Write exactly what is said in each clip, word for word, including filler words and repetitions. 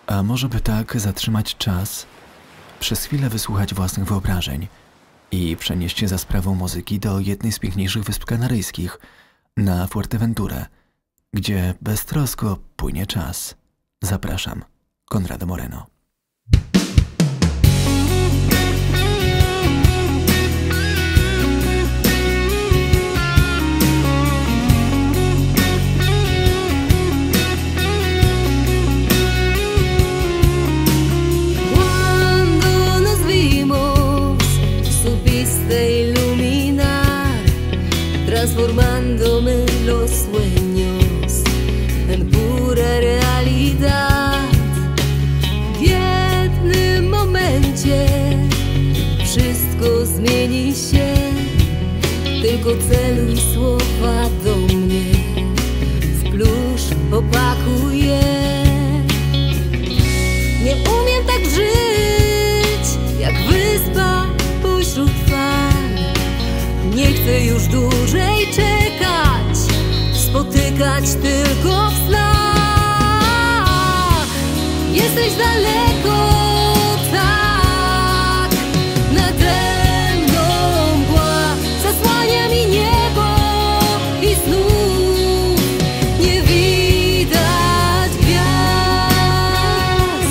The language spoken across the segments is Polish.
A może by tak zatrzymać czas, przez chwilę wysłuchać własnych wyobrażeń i przenieść się za sprawą muzyki do jednej z piękniejszych wysp kanaryjskich, na Fuerteventurę, gdzie beztrosko płynie czas. Zapraszam, Conrado Moreno. Transformándome los sueños en pura realidad. W jednym momencie wszystko zmieni się, tylko celuj słowa do mnie, w plusz opakuj je. Nie umiem tak żyć, jak wyspa pośród fal. Nie chcę już dłużej czekać, spotykać tylko w snach. Jesteś daleko, tak, nade mną mgła zasłania mi niebo i znów nie widać gwiazd.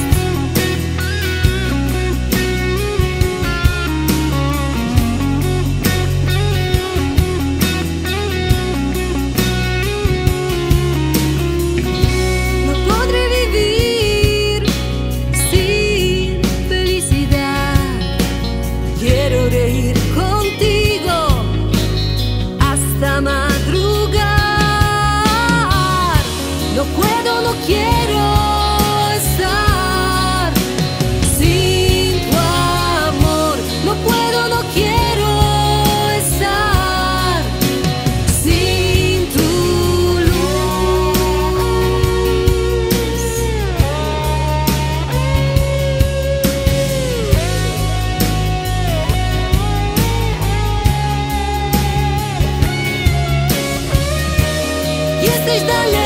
Jesteś daleko.